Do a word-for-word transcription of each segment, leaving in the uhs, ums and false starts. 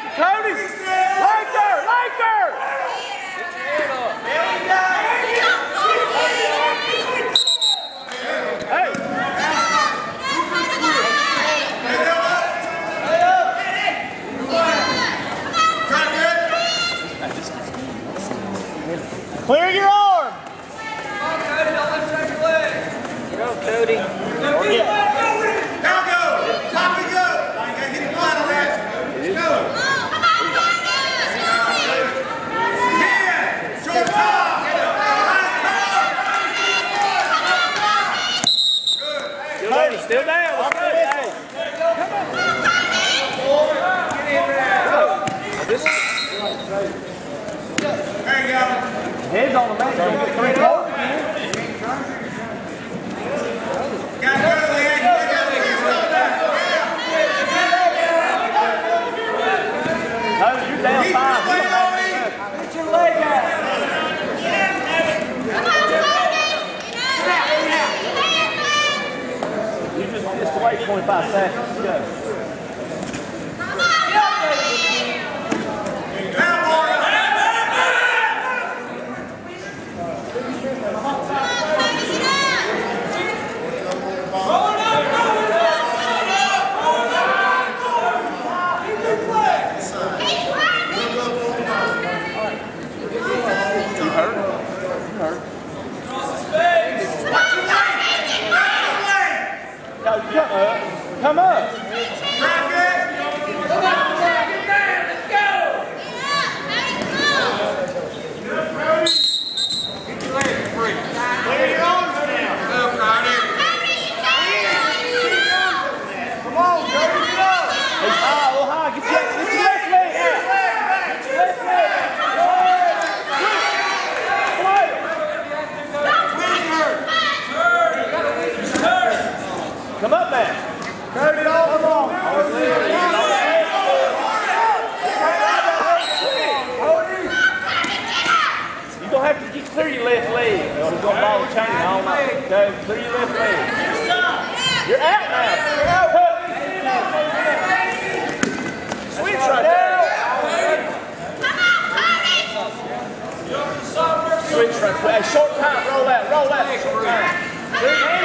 Cody! Laker! Laker! Hey! Clear your arm! Go, Cody. Yeah. Now go! Pop it go! You gotta get it flat on that. Go! Yeah! Short top! Good. Cody, still down. Let's go. Hey. There you go. Heads on the man. Don't get three four again. Got to go to the edge. No, you're down five. Get your leg out. You just, just wait twenty-five seconds. Let's go. Come up. Come up, man. Cody, all along. You're going to have to get clear your left leg. Or you're going to ball the chain all night. Go, clear your left leg. You're out now. Switch right there. Switch right there. Hey, short time. Roll out. Roll out. Short time.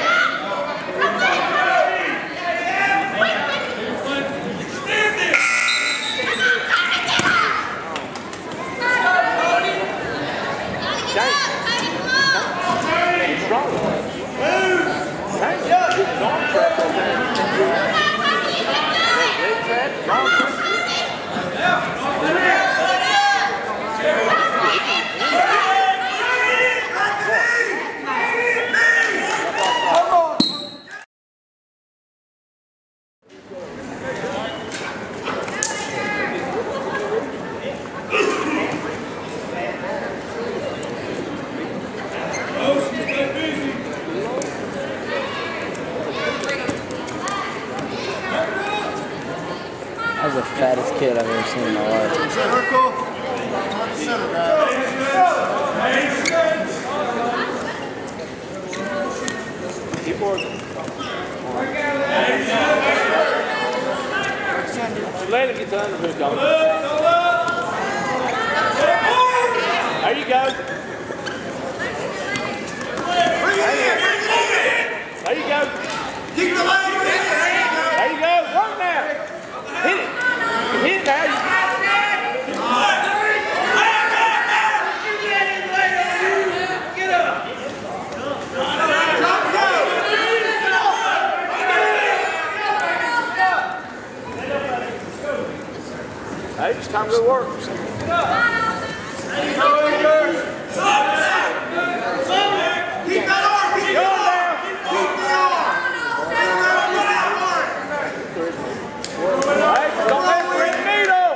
That was the fattest kid I've ever seen in my life. Keep working. Let him get the underhook on. There you go. There you go. Keep the leg. There you go. Work now. Hit it. Hit it now. Get up. Hey, it's time to go work. Keep that arm. Keep that arm. Keep the arm. Hey, don't let him thread the needle.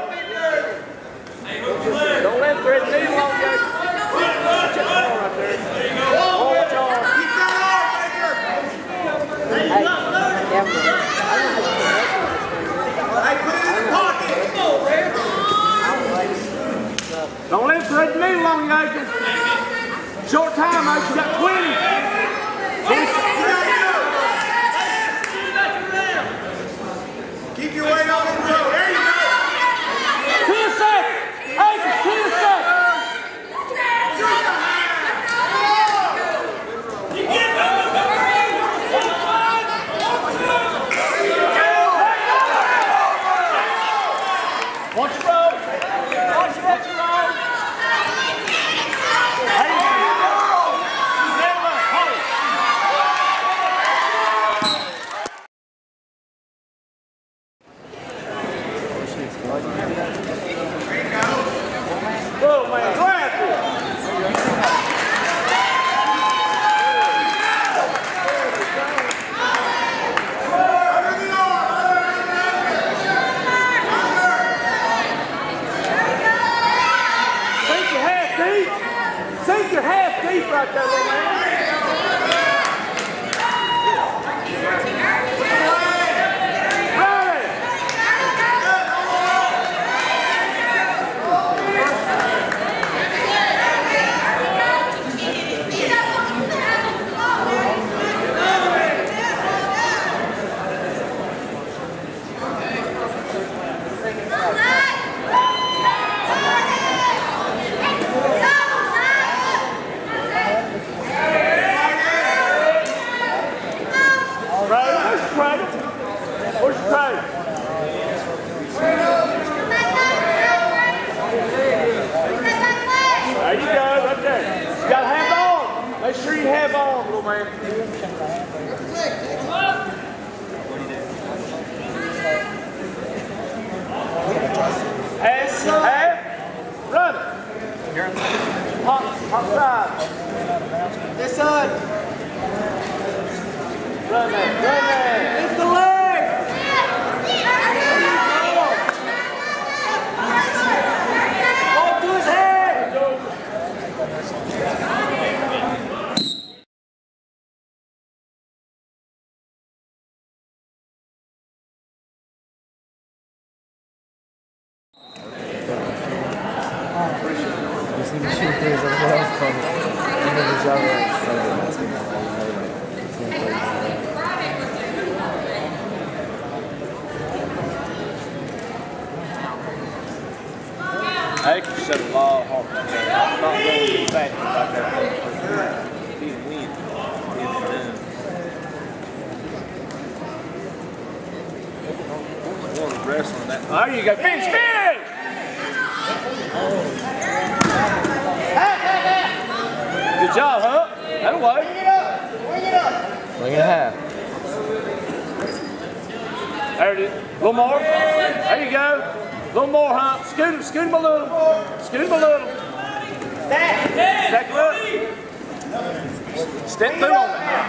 Don't let him thread the needle on you. Watch that arm right there. Oh, watch your arm. Keep that arm, Baker. Hey, yeah, Hey, put it in the pocket. Don't let him thread the needle on you, Aiken. Short time, Aiken. You got twenty. Keep your weight on the road. There you go. right there, little man. Where's your trade? There you go, right there. You gotta have on. Make sure you have on, little man. Pass, half, run it. Hop, hop side. This side. Run that, run that. It's the leg. Ball to his head. Just need to shoot things over there. It's fun. And then the job is I can set a lot of hard right there. I'm not going back right there. He can win. Get it done. One wrestling that. There you go. Finish, finish! Good job, huh? That way. Bring it up. Bring it up. Bring it half. There it is. A little more. There you go. A little more, huh? Scoot him, scoot him a little. Scoot him a little. Stack him up. Step through on that.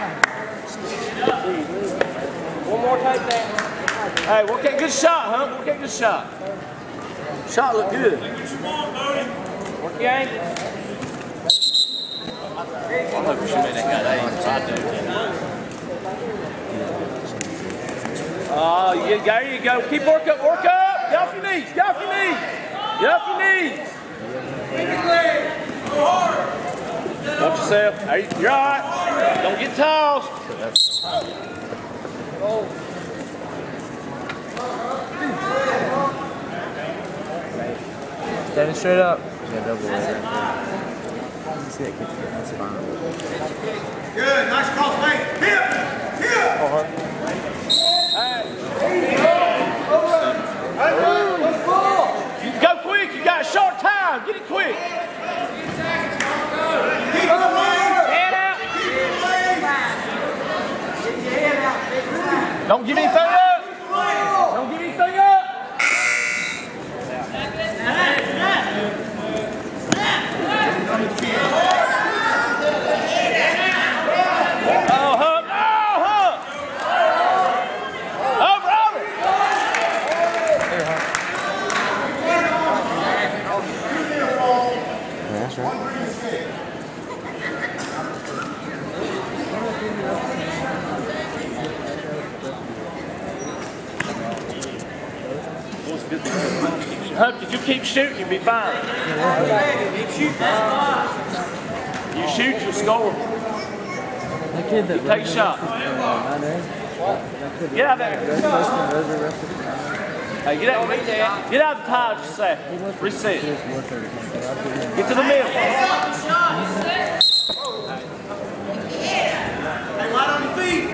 One more take that. Hey, work that good shot, huh? Work that good shot. Shot look good. Work your aim. I don't know if she made that guy aim. I do. Oh, yeah, there you go. Keep work up, work up. Get off your knees, get off your knees. Get off your knees. Watch yourself. You're all right. Don't get tossed. Standing straight up. Yeah, double right there. See that kid's getting his spine. Good. Nice cross, mate. Here. Here. You go quick. You got a short time. Get it quick. Keep the lane. Head out. Don't give anything up. Don't give anything up. Oh, Huck. Oh, Huck. Over, over. Yeah, that's right. Huck, if you keep shooting, you'll be fine. You shoot, you'll score. That kid that You take a shot. Get out there. Hey, get out, get out of the tile just a second. Reset. Get to the middle. Hey, right on your feet.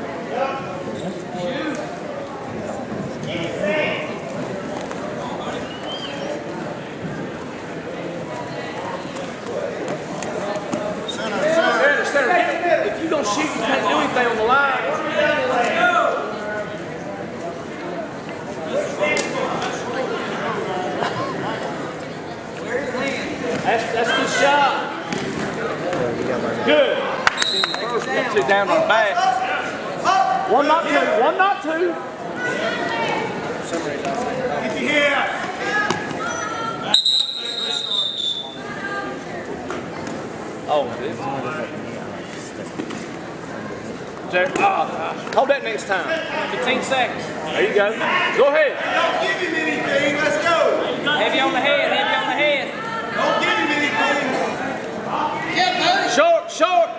Center, center. If you don't shoot, you can't do anything on the line. That's, that's a good shot. Good. First one, two down on the back. One not two. One not two. Get you here. Oh, this one. time? fifteen seconds. There you go. Go ahead. Don't give him anything. Let's go. Heavy on the head, heavy on the head. Don't give him anything. Short, short.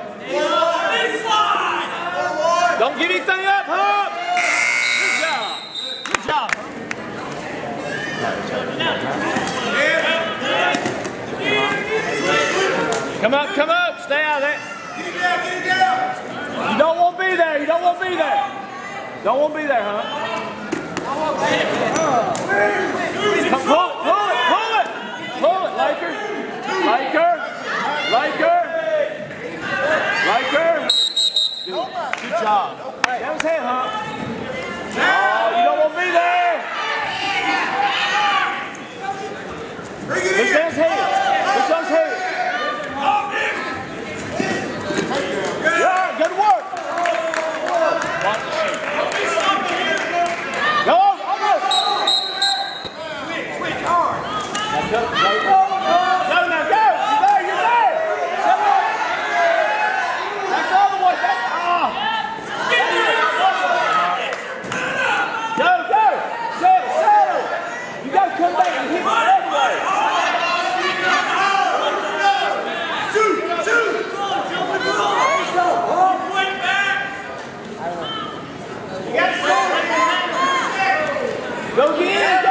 Don't give anything up, Hub. Good job. Good job. Come up, come up. Stay out of that. Get it down, get it down. You don't want to be there. You don't want to be there. Don't want to be there, huh? Come, pull it, pull it, pull it. Pull it, Laker. Laker. Laker. Laker. Good, good job. That was him, huh? Oh, you don't want to be there. Bring it Push in. down his head. Push on his head. Yeah, good work. Go on, almost. Switch hard. Now go, go, go. Go now, go. You're there, you're there. Settle up. Back the other way. Back. Ah. Go, go. Settle, settle. You got to come back and hit the other way. Shoot, shoot. Go again, go